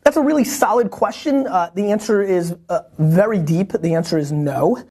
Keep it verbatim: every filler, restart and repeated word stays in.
That's a really solid question. Uh, the answer is uh, very deep. The answer is no.